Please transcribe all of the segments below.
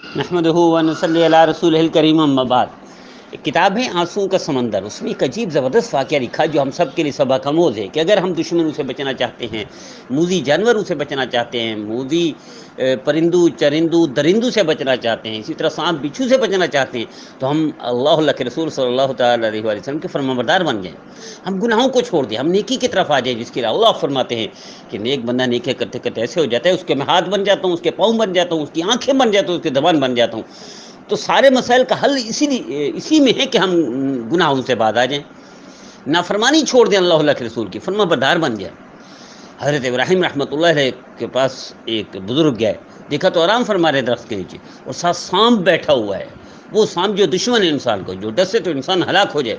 نحمدہ و نصلی علی رسولہ الکریم، اما بعد۔ ایک کتاب ہے آنسوؤں کا سمندر، اس میں ایک عجیب زبردست واقعہ لکھا جو ہم سب کے لیے سبق آموز ہے کہ اگر ہم دشمنوں سے بچنا چاہتے ہیں، موذی جانوروں سے بچنا چاہتے ہیں، موذی پرندوں چرندوں درندوں سے بچنا چاہتے ہیں، اسی طرح سانپ بچھو سے بچنا چاہتے ہیں، تو ہم اللہ کے رسول صلی اللہ تعالی علیہ وآلہ وسلم کے فرمانبردار بن جائیں، ہم گناہوں کو چھوڑ دیں، ہم نیکی کی طرف آ جائیں، جس کے لیے اللہ فرماتے ہیں کہ نیک بندہ نیکی کرتے کرتے ایسے ہو جاتا ہے اس کے میں ہاتھ بن جاتا ہوں، اس کے پاؤں بن جاتا ہوں، اس کی آنکھیں بن جاتا ہوں، اس کی زبان بن جاتا ہوں۔ تو سارے مسائل کا حل اسی میں ہے کہ ہم گناہوں سے باز آ جائیں، نافرمانی چھوڑ دیں، اللہ کے رسول کی فرما بردار بن جائیں۔ حضرت ابراہیم رحمۃ اللہ علیہ کے پاس ایک بزرگ گئے، دیکھا تو آرام فرما رہے درخت کے نیچے، اور ساتھ سانپ بیٹھا ہوا ہے، وہ سانپ جو دشمن ہے انسان کو، جو ڈسے تو انسان ہلاک ہو جائے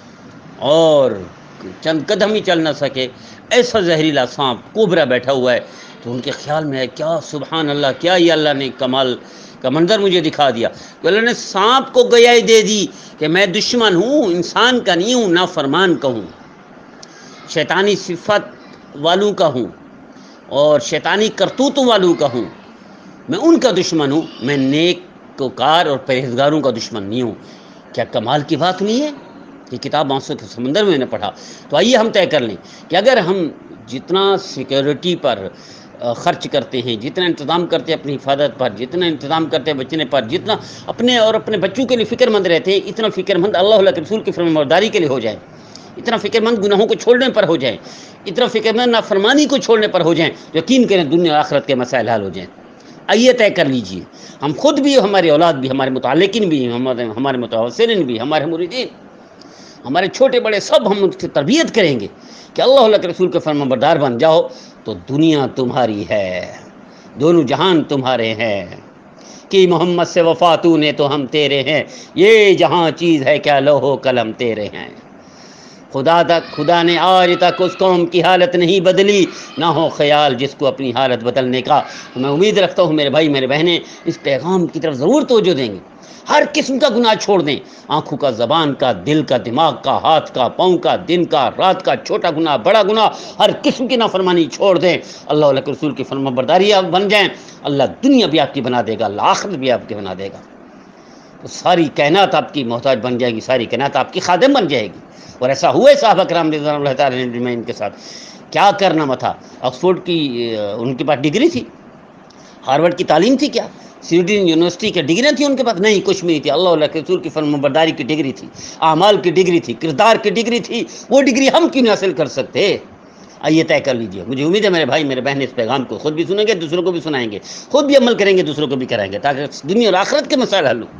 اور چند قدم ہی چل نہ سکے، ایسا زہریلا سانپ کوبرا بیٹھا ہوا ہے۔ تو ان کے خیال میں ہے کیا سبحان اللہ، کیا یہ اللہ نے کمال کا منظر مجھے دکھا دیا کہ اللہ نے سانپ کو گواہی دے دی کہ میں دشمن ہوں، انسان کا نہیں ہوں، نافرمان کا ہوں، شیطانی صفت والوں کا ہوں اور شیطانی کرتوتوں والوں کا ہوں، میں ان کا دشمن ہوں، میں نیک وکار اور پرہیزگاروں کا دشمن نہیں ہوں۔ کیا کمال کی بات نہیں ہے؟ یہ کتاب آنسوں کے سمندر میں نے پڑھا۔ تو آئیے ہم طے کر لیں کہ اگر ہم جتنا سیکیورٹی پر خرچ کرتے ہیں، جتنا انتظام کرتے ہیں اپنی حفاظت پر، جتنا انتظام کرتے ہیں بچنے پر، جتنا اپنے اور اپنے بچوں کے لیے فکر مند رہتے ہیں، اتنا فکر مند اللہ کے رسول کی فرمانبرداری کے لیے ہو جائیں، اتنا فکر مند گناہوں کو چھوڑنے پر ہو جائیں، اتنا فکر مند نافرمانی کو چھوڑنے پر ہو جائیں، یقین کریں دنیا اور آخرت کے مسائل حل ہو جائیں۔ آئیے طے کر لیجئے، ہم خود بھی، ہماری اولاد بھی، ہمارے متعلقین بھی، ہمارے متوسلین بھی، ہمارے مریدین، ہمارے چھوٹے بڑے سب ہم اس کی تربیت کریں گے کہ اللہ کے رسول کے فرمانبردار بن جاؤ تو دنیا تمہاری ہے، دونوں جہان تمہارے ہیں، کہ محمد سے وفا تو نے تو ہم تیرے ہیں، یہ جہاں چیز ہے کیا لوح و قلم تیرے ہیں۔ خدا نے آج تک اس قوم کی حالت نہیں بدلی، نہ ہو خیال جس کو اپنی حالت بدلنے کا۔ تو میں امید رکھتا ہوں میرے بھائی میرے بہنیں اس پیغام کی طرف ضرور توجہ دیں گے، ہر قسم کا گناہ چھوڑ دیں، آنکھوں کا، زبان کا، دل کا، دماغ کا، ہاتھ کا، پاؤں کا، دن کا، رات کا، چھوٹا گناہ بڑا گناہ، ہر قسم کی نافرمانی چھوڑ دیں، اللہ کے رسول کی فرمانبرداری آپ بن جائیں، اللہ دنیا بھی آپ کی بنا دے گا، اللہ آخرت بھی آپ کی بنا دے گا، تو ساری کائنات آپ کی محتاج بن جائے گی، ساری کائنات آپ کی خادم بن جائے گی۔ اور ایسا ہوئے صحابہ کرام رضوان اللہ تعالی اجمعین کے ساتھ، کیا کرنا تھا، آکسفورڈ کی ان کے پاس ڈگری تھی، ہارورڈ کی تعلیم تھی کیا، سویڈن یونیورسٹی کی ڈگریاں تھیں ان کے پاس؟ نہیں، کچھ بھی نہیں تھی، اللہ کے رسول کی فرمانبرداری کی ڈگری تھی، اعمال کی ڈگری تھی، کردار کی ڈگری تھی، وہ ڈگری ہم کیوں نہیں حاصل کر سکتے؟ آئیے طے کر لیجئے، مجھے امید ہے میرے بھائی میرے بہن اس پیغام کو خود بھی سنیں گے، دوسروں کو بھی سنائیں گے، خود بھی عمل کریں گے، دوسروں کو بھی کرائیں گے، تاکہ دنیا اور آخرت کے مسائل حل ہوں۔